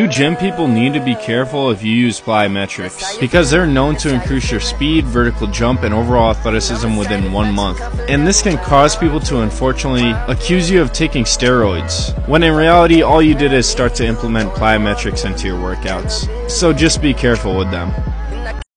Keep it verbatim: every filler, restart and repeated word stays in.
You gym people need to be careful if you use plyometrics, because they're known to increase your speed, vertical jump, and overall athleticism within one month. And this can cause people to unfortunately accuse you of taking steroids, when in reality all you did is start to implement plyometrics into your workouts. So just be careful with them.